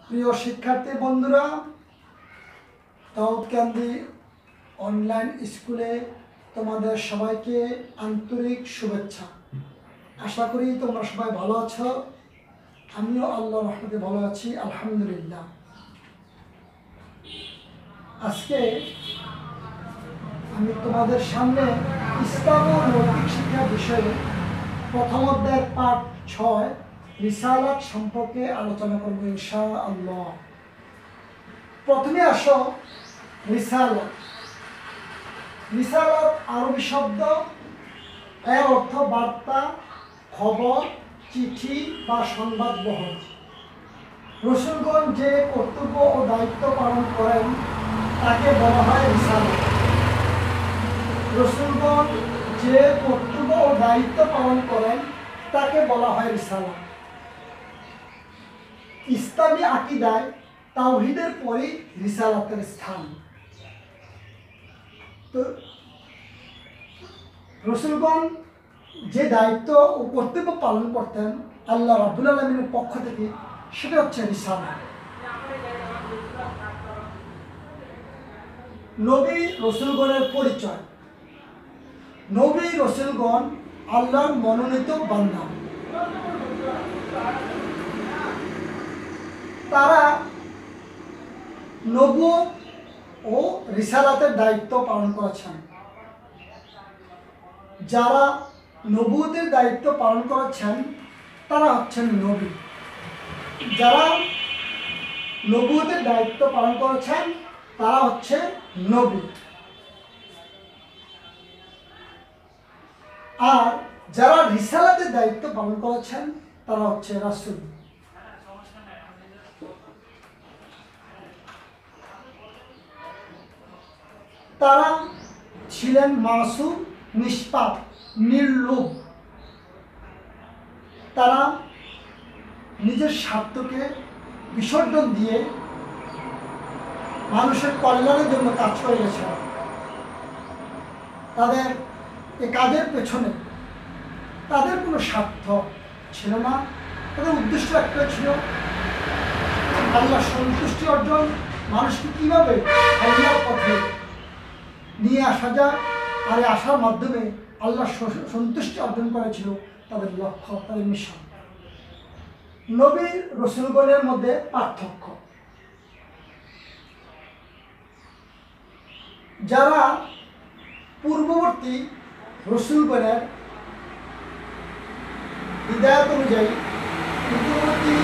প্রিয় শিক্ষার্থী বন্ধুরা, দাউদকান্দি অনলাইন স্কুলে তোমাদের সবাইকে আন্তরিক শুভেচ্ছা। আশা করি তোমরা সবাই ভালো আছো। আমিও আল্লাহর রহমতে ভালো আছি, আলহামদুলিল্লাহ। আজকে আমি তোমাদের সামনে ইসলাম ও নৈতিক শিক্ষা বিষয়ে প্রথম অধ্যায়ের পাঠ 6 রিসালাত সম্পর্কে আলোচনা করব ইনশাআল্লাহ। প্রথমে আসো রিসালাত। রিসালাত আরবি শব্দ, এর অর্থ বার্তা, খবর, চিঠি বা সংবাদ বহন। রাসূলগণ যে কর্তব্য ও দায়িত্ব পালন করেন তাকে বলা হয় রিসালাত। রাসূলগণ যে কর্তব্য ও দায়িত্ব পালন করেন তাকে বলা হয় রিসালাত। ইসলামী আকীদায় তাওহীদের পরই রিসালাতের স্থান। তো রাসূলগণ যে দায়িত্ব ও কর্তব্য পালন করতেন আল্লাহ রাব্বুল আলামিনের পক্ষ থেকে, সেটা হচ্ছে রিসালাত। নবী রাসূলগণের পরিচয়। নবী রাসূলগণ আল্লাহর মনোনীত বান্দা। তারা নবুয়ত ও রিসালাতের দায়িত্ব পালন করেছেন। যারা নবুয়তের দায়িত্ব পালন করেছেন তারা হচ্ছেন নবী। যারা নবুয়তের দায়িত্ব পালন করেছেন তারা হচ্ছে নবী। আর যারা রিসালাতের দায়িত্ব পালন করেছেন তারা হচ্ছে রাসূল। তারা ছিলেন মাসুম, নিষ্পাপ, নির্লোভ। তারা নিজের স্বার্থকে বিসর্জন দিয়ে মানুষের কল্যাণের জন্য কাজ করে গেছেন। তাদের এই কাজের পেছনে তাদের কোনো স্বার্থ ছিল না। তাদের উদ্দেশ্য একটাই ছিল, আল্লাহর সন্তুষ্টি অর্জন, মানুষকে কীভাবে আল্লাহর পথে নিয়ে আসা যায়, আর এই আসার মাধ্যমে আল্লাহর সন্তুষ্টি অর্জন করেছিল তাদের লক্ষ্য, তাদের মিশন। নবী রাসূলগণের মধ্যে পার্থক্য। যারা পূর্ববর্তী রাসূলগণের হিদায়াত অনুযায়ী, পূর্ববর্তী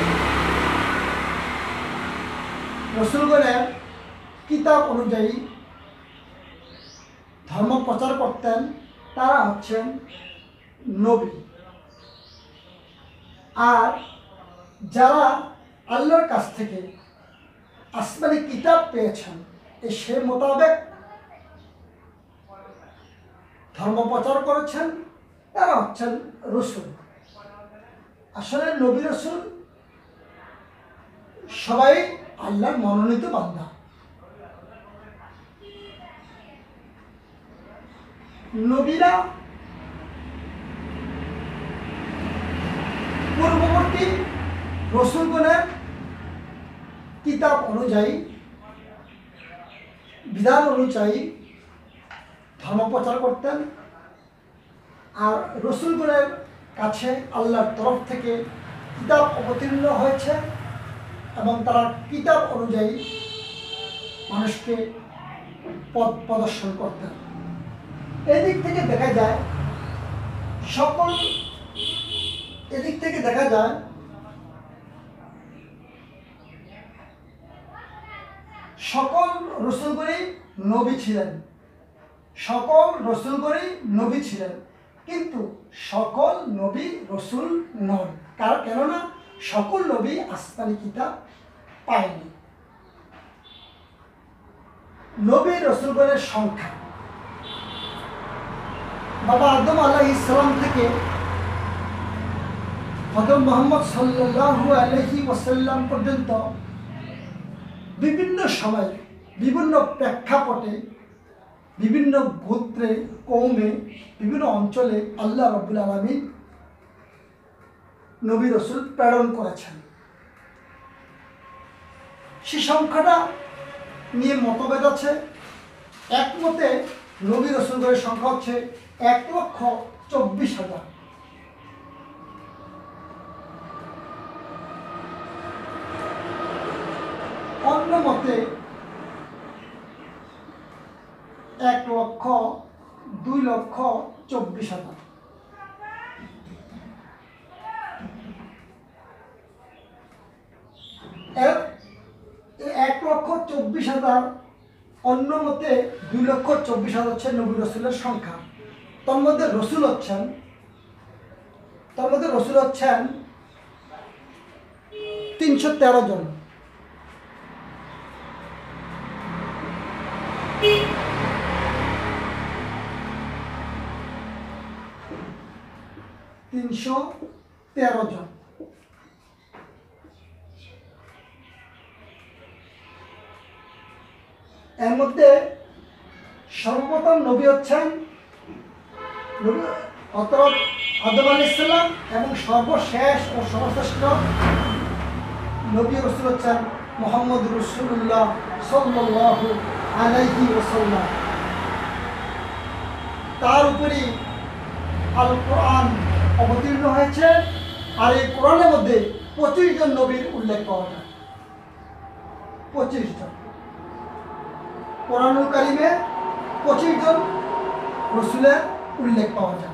রাসূলগণের কিতাব অনুযায়ী ধর্ম প্রচার করতেন, তারা হচ্ছেন নবী। আর যারা আল্লাহর কাছ থেকে আসমানি কিতাব পেয়েছেন, সে মোতাবেক ধর্ম প্রচার করেছেন, তারা হচ্ছেন রাসূল। আসলে নবী রাসূল সবাই আল্লাহর মনোনীত বান্দা। নবীরা পূর্ববর্তী রাসূলগণের কিতাব অনুযায়ী, বিধান অনুযায়ী ধর্ম প্রচার করতেন। আর রাসূলগণের কাছে আল্লাহর তরফ থেকে কিতাব অবতীর্ণ হয়েছে এবং তারা কিতাব অনুযায়ী মানুষকে পথ প্রদর্শন করতেন। এদিক থেকে দেখা যায় সকল রাসূলগণই নবী ছিলেন। সকল রাসূলগণই নবী ছিলেন, কিন্তু সকল নবী রাসূল নন। কেননা সকল নবী আসমানি কিতাব পায়নি। নবী রাসূলগণের সংখ্যা, বাবা আদম আলাইহিস সালাম থেকে হযরত মুহাম্মদ সাল্লাল্লাহু আলাইহি ওয়াসাল্লাম পর্যন্ত বিভিন্ন সময়ে, বিভিন্ন প্রেক্ষাপটে, বিভিন্ন গোত্রে, কওমে, বিভিন্ন অঞ্চলে আল্লাহ রাব্বুল আলামিন নবী রাসূল প্রেরণ করেছেন। সেই সংখ্যাটা নিয়ে মতভেদ আছে। এক মতে নবী রাসূলগণের সংখ্যা হচ্ছে 1,24,000। অন্য মতে 1,02,24,000। এর 1,24,000, অন্য মতে 2,24,000 হচ্ছে নবী রাসূলের সংখ্যা। তার মধ্যে রসুল হচ্ছেন 313 জন। এর মধ্যে সর্বপ্রথম নবী হচ্ছেন হযরত আদম আলাইহিস সালাম এবং সর্বশেষ ও সর্বশ্রেষ্ঠ নবী রাসূল হচ্ছেন মুহাম্মদ রাসূলুল্লাহ সাল্লাল্লাহু আলাইহি ওয়াসাল্লাম। তার উপরে আল কোরআন অবতীর্ণ হয়েছে। আর এই কোরআনের মধ্যে 25 জন নবীর উল্লেখ পাওয়া যায়। 25 জন কোরআনুল কারিমে 25 জন রসুলের উল্লেখ পাওয়া যায়।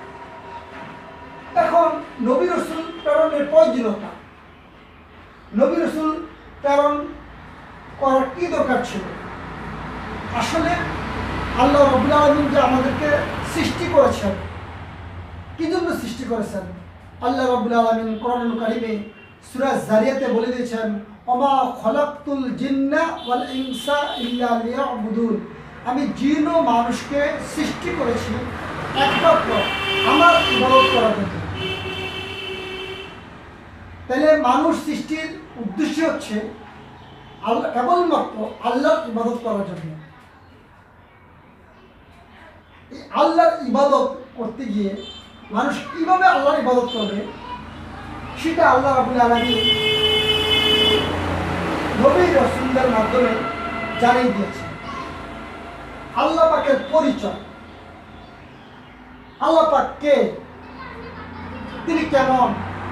এখন নবী রাসূল প্রেরণের প্রয়োজনীয়তা, নবী রাসূল প্রেরণ করার কি দরকার ছিল? আসলে আল্লাহ রাব্বুল আলামিন যে আমাদেরকে সৃষ্টি করেছেন, কি জন্য সৃষ্টি করেছেন? আল্লাহ রাব্বুল আলামিন কোরআনুল কারিমে সূরা যারিয়াতে বলে দিয়েছেন, ওমা খলাকতুল জিন্না ওয়াল ইনসা ইল্লা লিয়াবুদুন। আমি জিন ও মানুষকে সৃষ্টি করেছি একমাত্র আমার ইবাদত করার জন্য। তাহলে মানুষ সৃষ্টির উদ্দেশ্য হচ্ছে আল্লাহ, কেবলমাত্র আল্লাহর ইবাদত করার জন্য। এই আল্লাহর ইবাদত করতে গিয়ে মানুষ কিভাবে আল্লাহর ইবাদত করবে সেটা আল্লাহ রাব্বুল আলামিন নবী রাসূলদের মাধ্যমে জানিয়ে দিয়েছেন। আল্লাহ পাকের পরিচয়, আল্লাহ পাক কে, তিনি কেমন,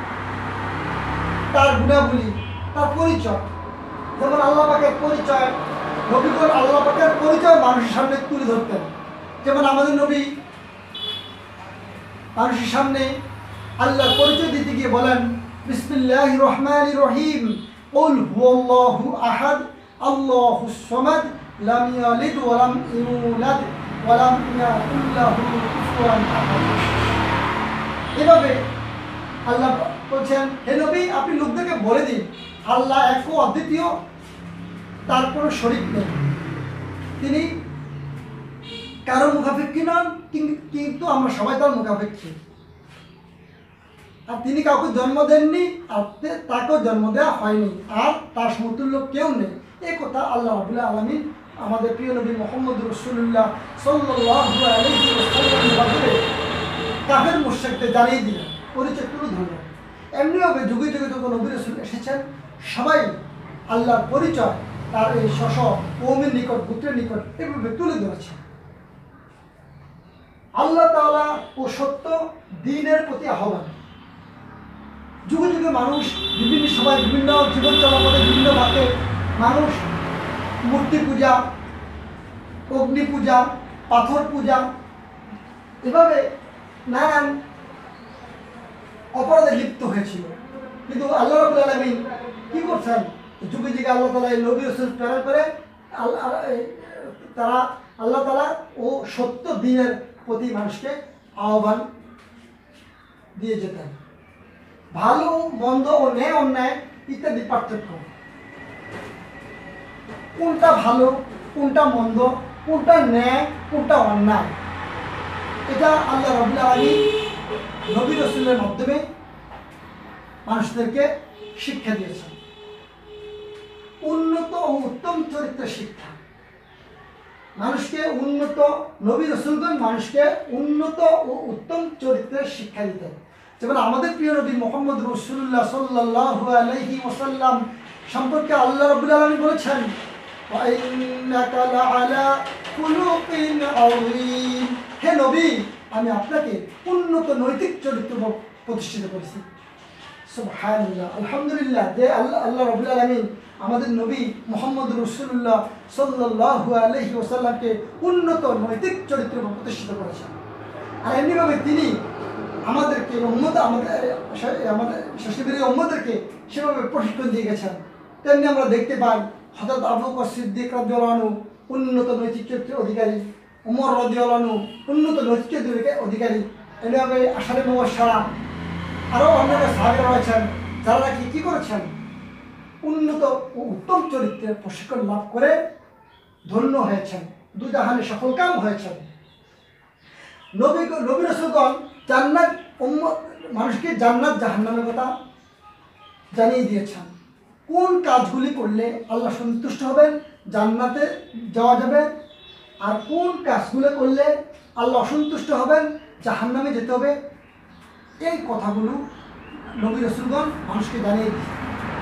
তার গুণাবলী, তার পরিচয়। যেমন আল্লাহ পাকের পরিচয়, নবীগণ আল্লাহ পাকের পরিচয় মানুষের সামনে তুলে ধরতেন। যেমন আমাদের নবী মানুষের সামনে আল্লাহর পরিচয় দিতে গিয়ে বলেন, বিসমিল্লাহির রহমানির রহিম, কুল হুয়াল্লাহু আহাদ আল্লাহুস সামাদ লাম ইয়ালিদ ওয়া লাম ইউলাদ ওয়া লাম ইয়াকুল লাহু কুফুয়ান আহাদ। এভাবে আল্লাহ বলছেন, হে নবী, আপনি লোকদেরকে বলে দিন আল্লাহ এক ও অদ্বিতীয়, তার কোনো শরীক নেই। তিনি কারো মুখাপেক্ষী নন, কিন্তু আমরা সবাই তার মুখাপেক্ষী। আর তিনি কাউকে জন্ম দেননি, আর তাকেও জন্ম দেওয়া হয়নি, আর তার সমতুল্য কেউ নেই। এই কথা আল্লাহ রাব্বুল আলামিন আমাদের প্রিয় নবী মুহাম্মদ রাসূলুল্লাহ সাল্লাল্লাহু আলাইহি ওয়াসাল্লামের মাধ্যমে কাফের মুশরিকদের জানিয়ে দিলেন, পরিচয় তুলে ধরলেন। এমনিভাবে যুগে যুগে যত নবী রাসূল এসেছেন, সবাই আল্লাহর পরিচয় তার এই কওমের নিকট, গোত্রের নিকট এভাবে তুলে ধরেছেন। আল্লাহ তাআলা ও সত্য দ্বীনের প্রতি আহ্বান। যুগে যুগে মানুষ বিভিন্ন সময় বিভিন্ন জীবন চলাপথে বিভিন্ন ভাবে মানুষ মূর্তি পূজা, অগ্নি পূজা, পাথর পূজা, এভাবে নানান অপরাধে লিপ্ত হয়েছিল। কিন্তু আল্লাহ রাব্বুল আলামিন কি করছেন? যুগে যুগে আল্লাহ তাআলা এই নবী রাসূল প্রেরণ করে আল্লাহ তাআলা ও সত্য দ্বীনের প্রতি মানুষকে আহ্বান দিয়ে যেতেন। ভালো মন্দ ও ন্যায় অন্যায় ইত্যাদি পার্থক্য, কোনটা ভালো, কোনটা মন্দ, কোনটা ন্যায়, কোনটা অন্যায়, এটা আল্লাহ রাব্বুল আলামিন নবী রাসূলের মাধ্যমে মানুষদেরকে শিক্ষা দিয়েছেন। উন্নত ও উত্তম চরিত্রের শিক্ষা, মানুষকে উন্নত, নবী রাসূলগণ মানুষকে উন্নত ও উত্তম চরিত্রের শিক্ষা দিতেন। যেমন আমাদের প্রিয় নবী মুহাম্মদ রাসূলুল্লাহ সাল্লাল্লাহু আলাইহি ওয়াসাল্লাম সম্পর্কে আল্লাহ রাব্বুল আলামিন বলেছেন, ওয়া ইন্নাকা লাআলা খুলুকিন আযীম, হে নবী আমি আপনাকে উন্নত নৈতিক চরিত্র প্রতিষ্ঠিত করেছি। সুবহানাল্লাহ, আলহামদুলিল্লাহ, যে আল্লাহ রাব্বুল আলামিন আমাদের নবী মুহাম্মদ রাসূলুল্লাহ সাল্লাল্লাহু আলাইহি ওয়াসাল্লামকে উন্নত নৈতিক চরিত্র প্রতিষ্ঠিত করেছেন। আর এমনিভাবে তিনি আমাদেরকে আমাদের শাসিবের উম্মতদেরকে সেভাবে প্রশিক্ষণ দিয়ে গেছেন। তেমনি আমরা দেখতে পাই হযরত আবু বকর সিদ্দিক রাদিয়াল্লাহু আনহু উন্নত নৈতিক চরিত্রের অধিকারী, ওমর রাদিয়াল্লাহু আনহু উন্নত নৈতিক চরিত্রের অধিকারী। এভাবে আশারে মুবাশশারা আরও অন্যান্য সাহাবীরা রয়েছেন যারা নাকি কী করেছেন, উন্নত ও উত্তম চরিত্রের প্রশিক্ষণ লাভ করে ধন্য হয়েছেন, দুজাহানে সফলকাম হয়েছেন। নবী রাসূলগণ জান্নাত মানুষকে জান্নাত জাহান্নামের কথা জানিয়ে দিয়েছেন। কোন কাজগুলি করলে আল্লাহ সন্তুষ্ট হবেন, জান্নাতে যাওয়া যাবে, আর কোন কাজগুলো করলে আল্লাহ অসন্তুষ্ট হবেন, জাহান্নামে যেতে হবে, এই কথাগুলো নবী রাসূলগণ মানুষকে জানিয়ে দিয়েছেন।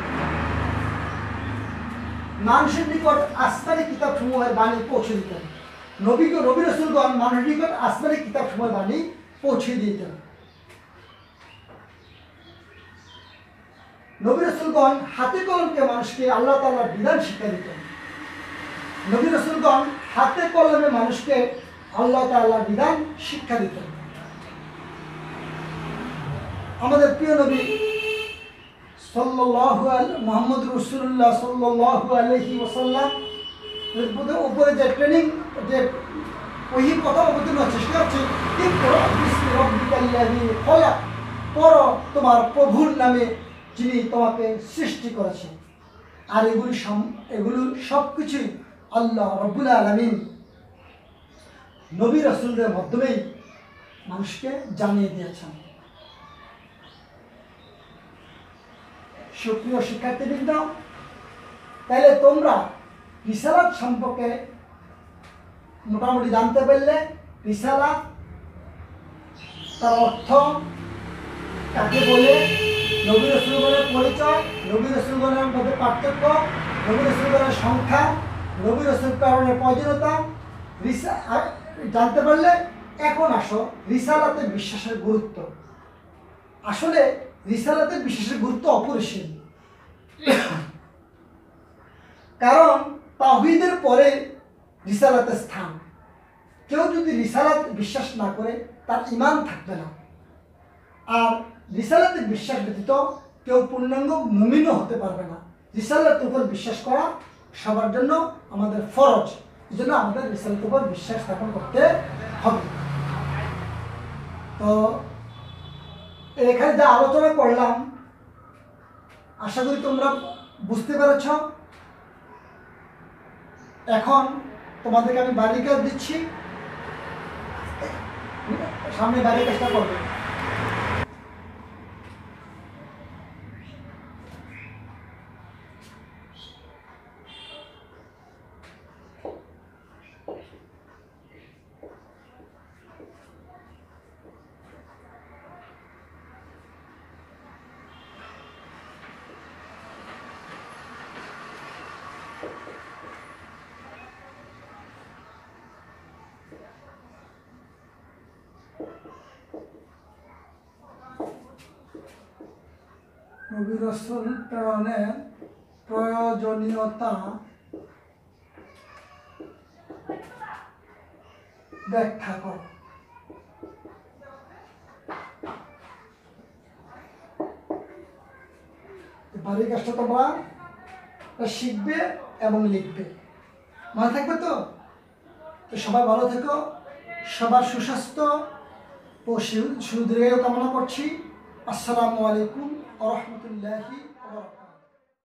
মানুষের নিকট আসমানি কিতাবসমূহের বাণী পৌঁছে দিতেন। নবী রাসূলগণ মানুষের নিকট আসমানি কিতাবসমূহের বাণী পৌঁছে দিতেন। নবী রাসূলগণ হাতে কলমকে মানুষকে আল্লাহ তাআলার বিধান শিক্ষা দিতেন। নবী রাসূলগণ হাতে কলমে মানুষকে আল্লাহ তাআলার বিধান শিক্ষা দিতেন। আমাদের প্রিয় নবী মুহাম্মদ রাসূলুল্লাহ সাল্লাল্লাহু আলাইহি ওয়াসাল্লাম উপরে যে ট্রেনিং, যে ওই কথা অবতীর্ণ হচ্ছে সেটা হচ্ছে ইকরা বিসমি রাব্বিকাল্লাযী খলাক, পড়ো তোমার প্রভুর নামে যিনি তোমাকে সৃষ্টি করেছেন। আর এগুলো সব কিছুই আল্লাহ রাব্বুল আলামিন নবী রাসূলদের মাধ্যমেই মানুষকে জানিয়ে দিয়েছেন। সুপ্রিয় শিক্ষার্থীবৃন্দ, তাহলে তোমরা রিসালাত সম্পর্কে মোটামুটি জানতে পারলে। রিসালাত তার অর্থ, কাকে বলে, নবী রাসূলগণের পরিচয়, নবী রাসূলগণের মধ্যে পার্থক্য, নবী রাসূলগণের সংখ্যা, নবী রাসূল প্রেরণের প্রয়োজনীয়তা জানতে পারলে। এখন আসো রিসালাতে বিশ্বাসের গুরুত্ব। আসলে রিসালাতে বিশ্বাসের গুরুত্ব অপরিসীম, কারণ তাওহীদের পরে রিসালাতের স্থান। কেউ যদি রিসালাত বিশ্বাস না করে তার ঈমান থাকবে না। আর রিসালাতে বিশ্বাস ব্যতীত কেউ পূর্ণাঙ্গ মুমিনও হতে পারবে না। রিসালাতের উপর বিশ্বাস করা সবার জন্য আমাদের ফরজ। এই জন্য আমাদের রিসালাতের উপর বিশ্বাস স্থাপন করতে হবে। তো এখানে যা আলোচনা করলাম আশা করি তোমরা বুঝতে পেরেছ। এখন তোমাদেরকে আমি বাড়ির কাজ দিচ্ছি, সামনে বাড়ির কাজটা করবে। নবী রাসূল প্রেরণের প্রয়োজনীয়তা ব্যাখ্যা কর। বাড়ির কাজটা তোমরা শিখবে এবং লিখবে, মনে থাকবে তো। সবাই ভালো থেকো, সবার সুস্বাস্থ্য ও সুদীর্ঘায়ু কামনা করছি। আসসালামু আলাইকুম ওয়া রাহমাতুল্লাহি ওয়া বারাকাতুহু।